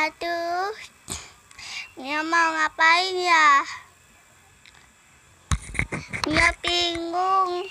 Aduh, Mia mau ngapain ya? Mia bingung.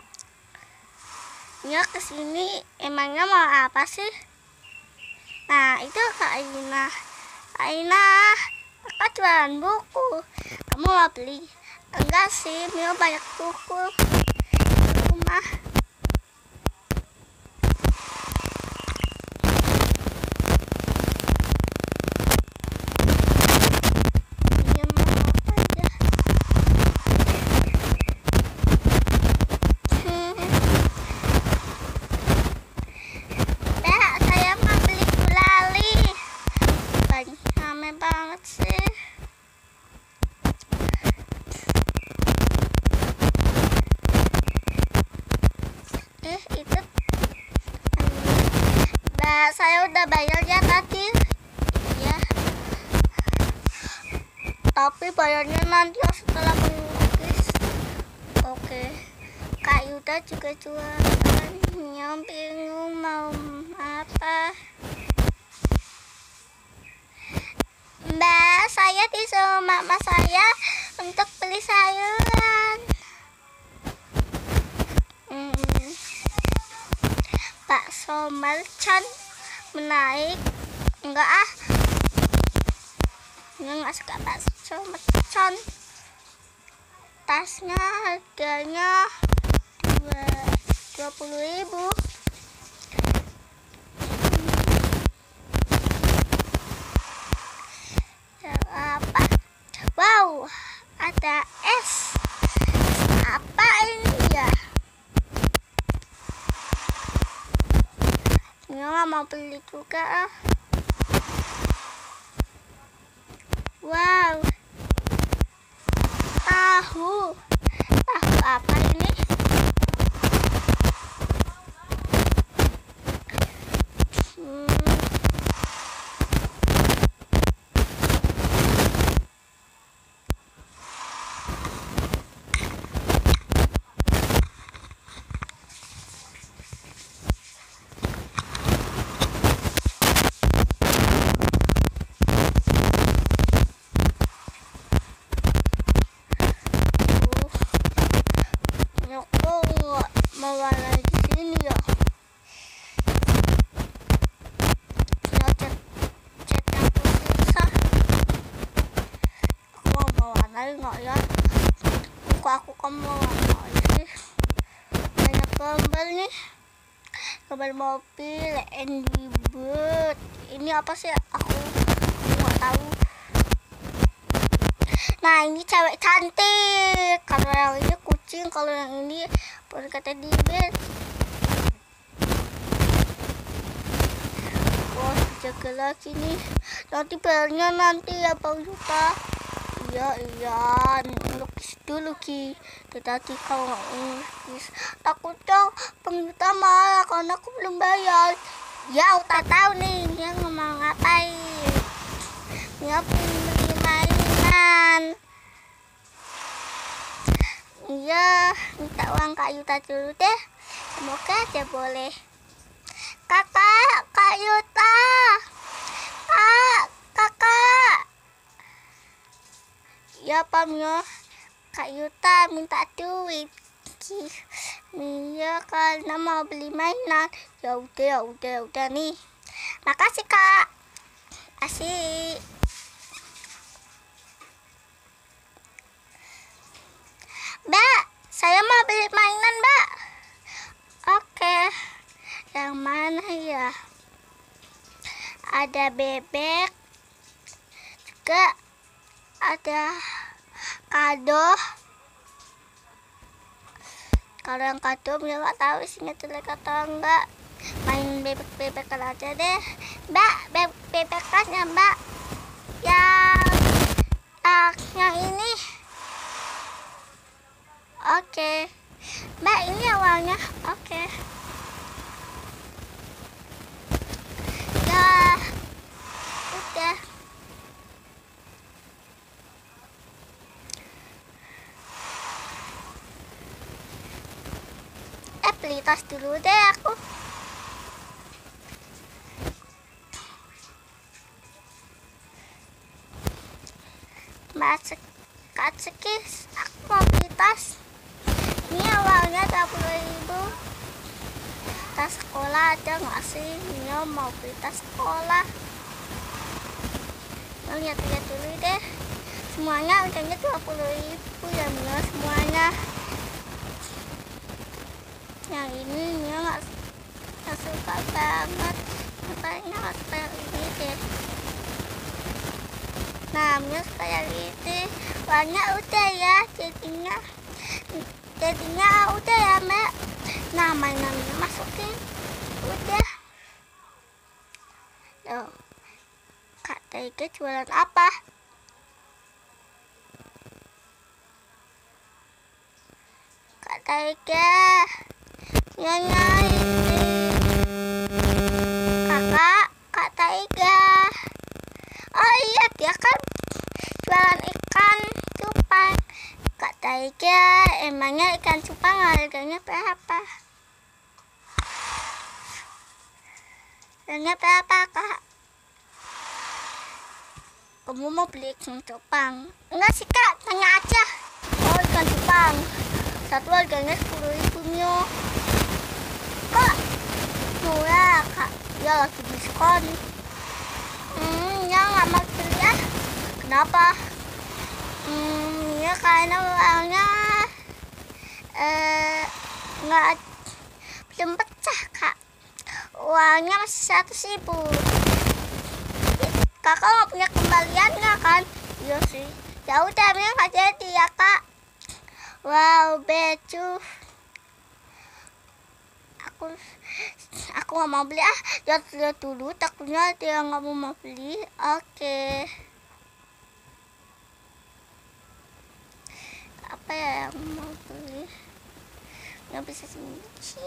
Mia kesini emangnya mau apa sih? Nah, itu Kak Aina. Aina, kakak jualan buku. Kamu mau beli? Enggak sih, Mia banyak buku di rumah. Banget sih. Itu Mbak, saya udah bayar ya tadi. Iya. Tapi bayarnya nanti setelah melukis. Oke. Kak Yuda juga jualan. Yang bingung mau apa. Mbak, saya disuruh mama saya untuk beli sayuran. Bakso mercon menaik. Enggak ah, nggak suka bakso mercon. Tasnya harganya 20.000. Apa? Wow, ada es. Apa ini ya? Nggak mau beli juga ah. Wow, tahu apa ini? Nggak ya, aku kamu sih banyak gambar nih, gambar mobil Angry Bird. Ini apa sih, aku nggak tahu. Nah, ini cewek cantik. Kalau yang ini kucing, kalau yang ini berkata di bed. Wah, jaga lagi nih, nanti belnya nanti ya Bang Yuta. Iya, lukis dulu Ki. Tadi kalau nggak lukis, takutnya Bang Yuta marah karena aku belum bayar. Ya, udah tahu nih dia ngomong ngapain. Dia pengen beli mainan. Iya, minta uang Kak Yuta dulu deh. Semoga aja boleh. Kak Yuta. Kakak. Ya Pam ya, Kak Yuta minta duit. Mia karena mau beli mainan. Ya udah nih. Makasih Kak. Asik. Mbak, saya mau beli mainan Mbak. Oke. Yang mana ya? Ada bebek. Juga ada kado. Kalau yang kado Mia nggak tahu isinya jelek atau enggak. Main bebek-bebekan aja deh. Mbak, bebek-bebekan ya Mbak. Yang ini. Oke. Mbak, ini awalnya. Oke. Ya. Udah. Beli tas dulu deh aku. Kak Sekis, aku mau beli tas. Ini awalnya 20.000. Tas sekolah ada nggak sih? Mia mau beli tas sekolah. Lihat-lihat dulu deh. Semuanya harganya 20.000 ya Mia, semuanya. Yang ini Mia nggak suka banget. Makanya nggak suka yang ini deh. Nah, Mia suka yang ini. Warnanya udah ya, jadinya udah ya Mbak. Nah, mainannya masukin udah. Loh, Kak Tega jualan apa? Kak Tega, nyonya ini. Kak Tega. Oh iya, dia kan jualan ikan cupang. Kak Tega, emangnya ikan cupang harganya berapa? Harganya berapa, Kak? Kamu mau beli ikan cupang? Enggak sih, Kak, tanya aja. Oh, ikan cupang. Satu harganya 10.000 Mio. Kak, murah, Kak. Ya lagi diskon. Ya nggak mau beli ya. Kenapa? Ya karena uangnya nggak belum pecah, Kak. Uangnya masih 100.000. Kakak nggak punya kembalian nggak kan? Iya sih. Ya udah, Mia nggak jadi ya, Kak. Wow, baju. Aku nggak mau beli ah. Lihat dulu, takutnya dia nggak mau beli. Oke. Apa ya yang mau beli? Nggak bisa sembunyi.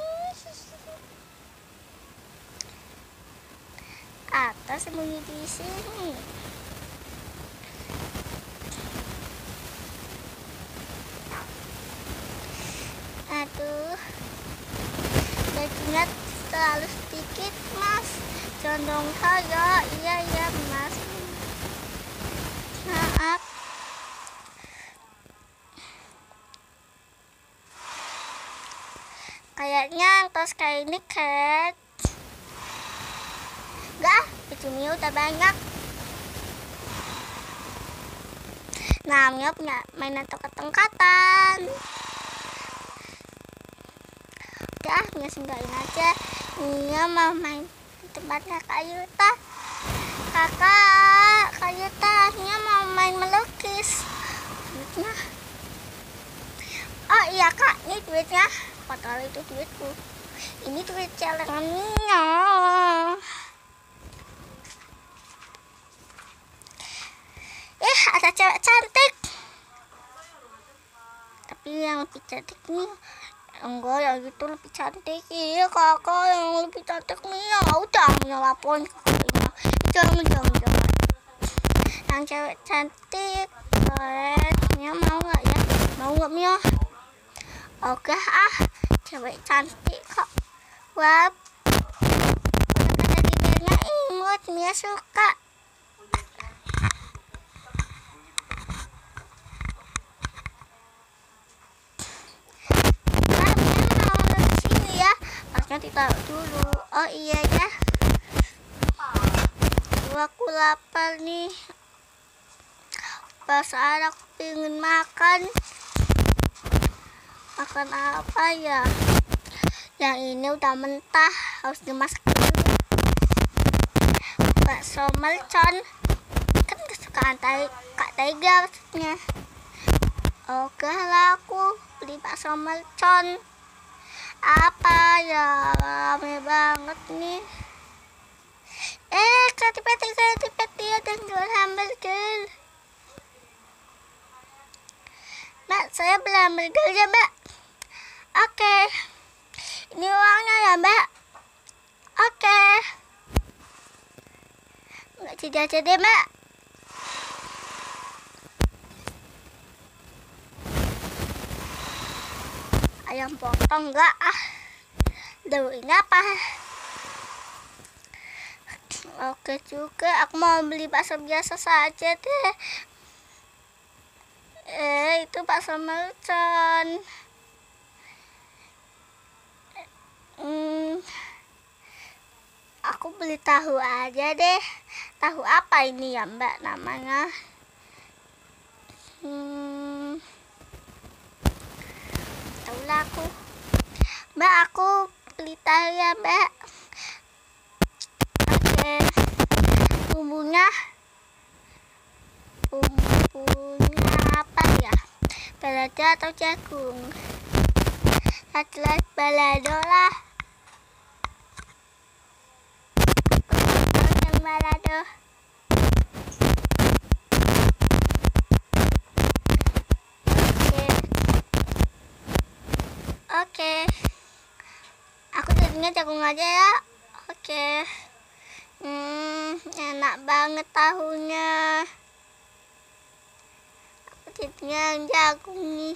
Atau sembunyi di sini. Aduh, gajinya terlalu sedikit Mas. Condong kaya. Iya Mas, maaf. Kayaknya tas kayak ini kan. Enggak, baju Mia udah banyak. Nah, Mia punya mainan tongkat-tongkatan. Udah, Mia singgahin aja. Mia mau main di tempatnya Kak Yuta. Kakak, Kak Yuta, Mia mau main melukis. Duitnya. Oh iya Kak, ini duitnya. Padahal itu duitku. Ini duit celengan Mia. Ada cewek cantik. Tapi yang lebih cantik nih. Enggak, yang itu lebih cantik. Iya kakak, yang lebih cantik Mia. Udah Mia laporin kakaknya. Jangan. Yang cewek cantik. Mia mau nggak ya? Mau nggak Mia? Oke cewek cantik kok. Wah, kata dibelnya imut. Mia suka. Ditaruh dulu. Oh iya ya. Aku lapar nih. Perasaan aku pengen makan. Makan apa ya? Yang ini udah mentah, harus dimasak dulu. Bakso mercon. Kan kesukaan Kak Tega maksudnya. Oke lah, aku beli bakso mercon. Apa ya, rame banget nih. Ketipet dia dan jual hamburger. Mbak, saya beli hamburger ya Mbak. Oke. Ini uangnya ya Mbak. Oke. Nggak jadi aja deh Mbak. Ayam potong enggak Duh, ini apa? Oke juga, aku mau beli bakso biasa saja deh. Itu bakso mercon. Aku beli tahu aja deh. Tahu apa ini ya Mbak namanya? Tahulah aku. Mbak, aku beli tahu ya Mbak. Oke. Bumbunya apa ya? Balado atau jagung? Jelas balado lah. Balado. Oke. Aku jadinya jagung aja ya. Oke. Enak banget tahunya. Aku jadinya jagung nih.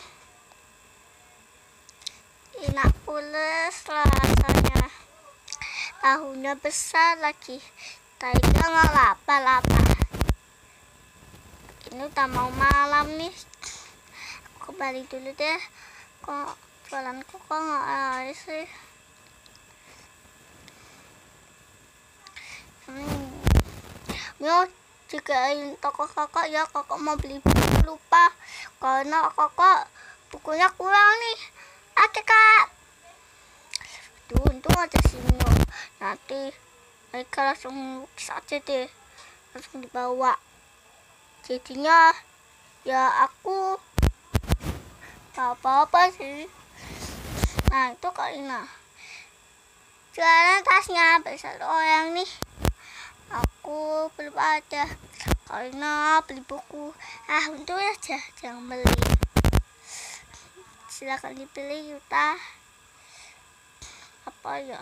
Enak pules rasanya. Tahunya besar lagi. Tadi nggak lapa-lapa. Ini udah mau malam nih. Aku balik dulu deh. Kok jualanku kok nggak ada sih? Yo, jagain toko kakak ya. Kakak mau beli buku lupa. Karena kakak bukunya kurang nih. Oke kak. Untung aja sini. Nanti mereka langsung lukis aja deh. Langsung dibawa. Jadinya ya aku gak apa-apa sih. Nah itu Kak Ina. Jualan tasnya besar orang nih. Aku belum ada. Kak Ina beli buku. Untung aja jangan beli. Silakan dipilih Yuta. Apa ya?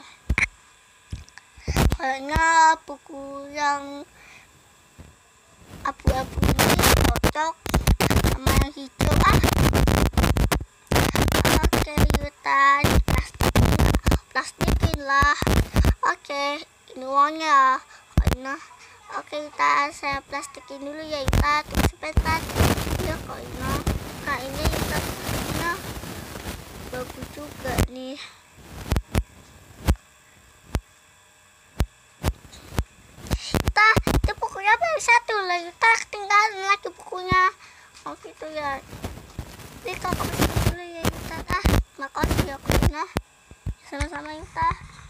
Kayaknya buku yang abu-abu ini cocok sama yang hijau. Oke Yuta, plastikin lah. Oke, ini uangnya Koina. Oke Yuta, saya plastikin dulu ya Yuta. Tunggu sebentar ya Koina. Nah ini Yuta bukunya bagus juga nih. Itu bukunya baru satu lah Yuta, ketinggalan lagi bukunya. Oh gitu ya. Jadi kakak masuk dulu ya Yuta. Makasih ya Koina. Sama-sama Yuta.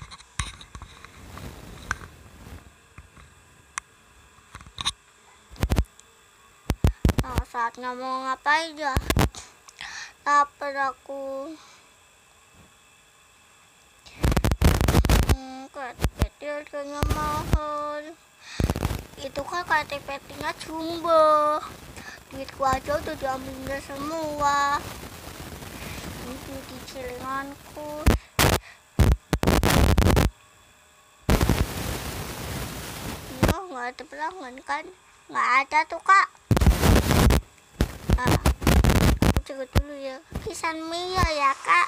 Nah saatnya mau ngapain ya? Lapar aku. KTP harganya mahal. Itu kan KTP-nya jumbo. Duitku aja udah diambilnya semua. Ini di celenganku. Ya nggak ada pelanggan kan? Nggak ada tuh kak. Aku cek dulu ya. Kisan Mia ya kak.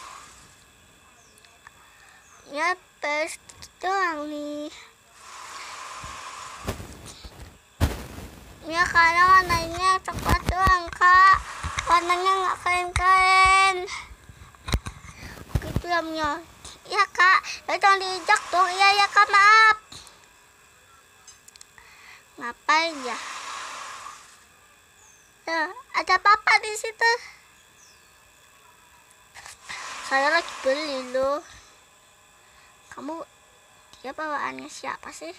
Ya best doang nih. Ya karena warnanya coklat doang kak. Warnanya nggak keren-keren. Gitu ya Mia. Ya kak, ya jangan diinjak dong. Iya ya kak, maaf. Ngapain ya? Ada papa di situ. Saya lagi beli loh. Kamu, dia bawaannya siapa sih?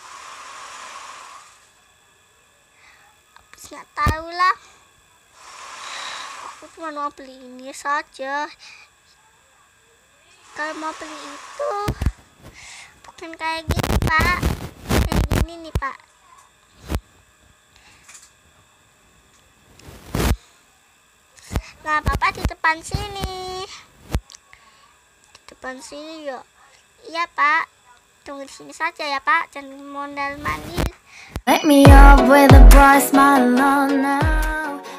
Habis nggak tahu lah. Aku cuma mau beli ini saja. Kalau mau beli itu bukan kayak gini pak. Kayak gini nih pak. Nah papa di depan sini. Di depan sini ya. Iya pak, tunggu di sini saja ya pak, jangan mondar mandir. Let me up with a bright smile on now.